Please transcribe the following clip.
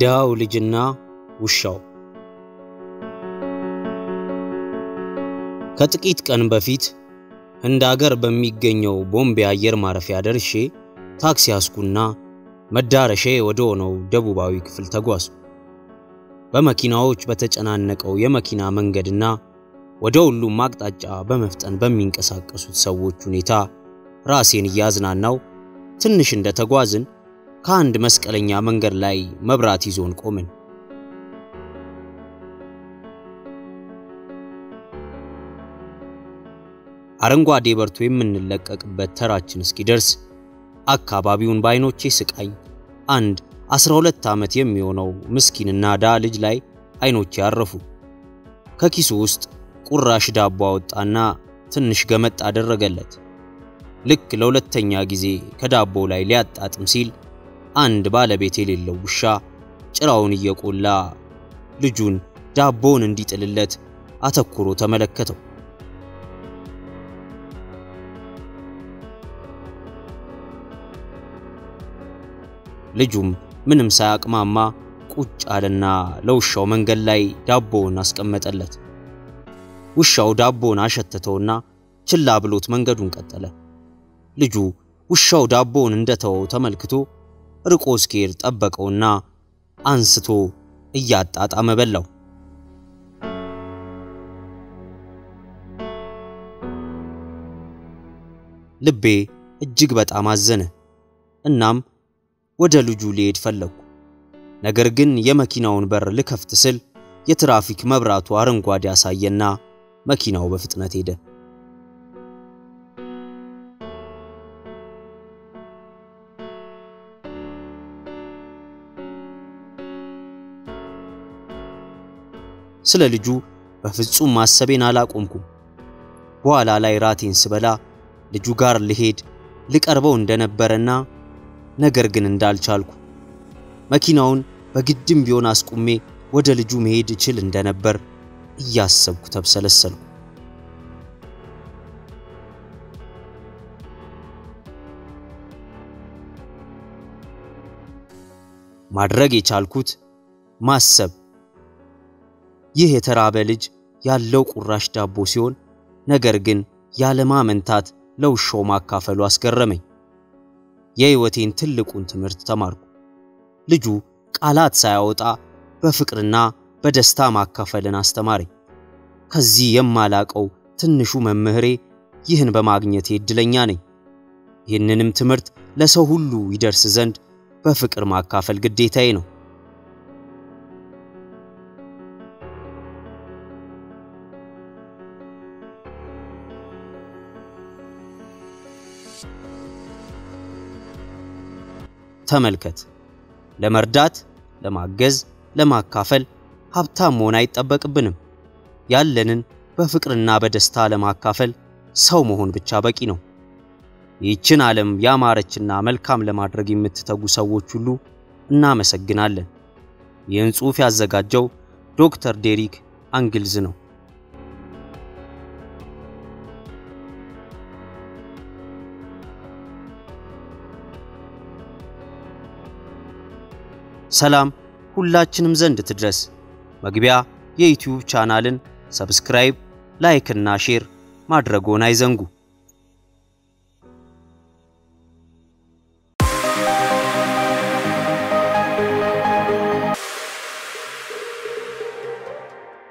የድሃው ልጅና ውሻው። ከጥቂት ቀን በፊት ህንድ ሀገር በሚገኘው ቦምቤ አየር ማረፊያ ደርሼ ታክሲ ያስኩና መዳረሻዬ ወደ ሆነው ደቡባዊ ክፍል ተጓዝኩ። በመኪናዎች በተጨናነቀው የመኪና መንገድና ወደ ሁሉም አቅጣጫ በመፍጠን በሚንቀሳቀሱት ሰዎች ሁኔታ ራሴን ያዝናናው ትንሽ እንደተጓዝን ከአንድ መስቀለኛ መንገድ ላይ መብራት ይዞን ቆምን። አረንጓዴ በርቶ የምንለቀቅበት ተራችን እስኪደርስ አካባቢውን ባይኖቼ ስቃኝ አንድ 12 ዓመት የሚሆነው ምስኪንና ዳ ልጅ ላይ አይኖቼ ያረፉ። ከኪሱ ውስጥ ቁራሽ ዳቦ አወጣና ትንሽ ገመጥ አደረገለት። ልክ ለሁለተኛ ጊዜ ከዳቦው ላይ ሊያጣጥም ሲል አንድ ባለቤት የሌለው ውሻ ጭራውን እየቆላ ልጁን ዳቦውን እንዲጥልለት አተኩሮ ተመለከተው። ልጁም ምንም ሳያቅማማ ቁጭ አለና ለውሻው መንገድ ላይ ዳቦውን አስቀመጠለት። ውሻው ዳቦውን አሸተተውና ችላ ብሎት መንገዱን ቀጠለ። ልጁ ውሻው ዳቦውን እንደተወው ተመልክቶ ርቆ እስኪሄድ ጠበቀውና አንስቶ እያጣጣመ በላው። ልቤ እጅግ በጣም አዘነ። እናም ወደ ልጁ ሊሄድ ፈለኩ። ነገር ግን የመኪናውን በር ልከፍት ስል የትራፊክ መብራቱ አረንጓዴ አሳየና መኪናው በፍጥነት ሄደ። ስለ ልጁ በፍጹም ማሰቤን አላቆምኩም። በኋላ ላይ ራቴን ስበላ ልጁ ጋር ልሄድ ልቀርበው እንደነበረና ነገር ግን እንዳልቻልኩ መኪናውን በግድም ቢሆን አስቁሜ ወደ ልጁ መሄድ እችል እንደነበር እያሰብኩ ተብሰለሰልኩ። ማድረግ የቻልኩት ማሰብ ይህ የተራበ ልጅ ያለው ቁራሽ ዳቦ ሲሆን ነገር ግን ያለማመንታት ለውሻው ማካፈሉ አስገረመኝ። የህይወቴን ትልቁን ትምህርት ተማርኩ። ልጁ ቃላት ሳያወጣ በፍቅርና በደስታ ማካፈልን አስተማረኝ። ከዚህ የማላቀው ትንሹ መምህሬ ይህን በማግኘቴ እድለኛ ነኝ። ይህንንም ትምህርት ለሰው ሁሉ ይደርስ ዘንድ በፍቅር ማካፈል ግዴታዬ ነው። ተመልከት፣ ለመርዳት፣ ለማገዝ፣ ለማካፈል ሀብታም መሆን አይጠበቅብንም። ያለንን በፍቅርና በደስታ ለማካፈል ሰው መሆን ብቻ በቂ ነው። ይህችን ዓለም ያማረችና መልካም ለማድረግ የምትተጉ ሰዎች ሁሉ እናመሰግናለን። ይህን ጽሑፍ ያዘጋጀው ዶክተር ዴሪክ አንግልዝ ነው። ሰላም ሁላችንም ዘንድ ትድረስ። መግቢያ የዩቲዩብ ቻናልን ሰብስክራይብ፣ ላይክ እና ሼር ማድረግዎን አይዘንጉ።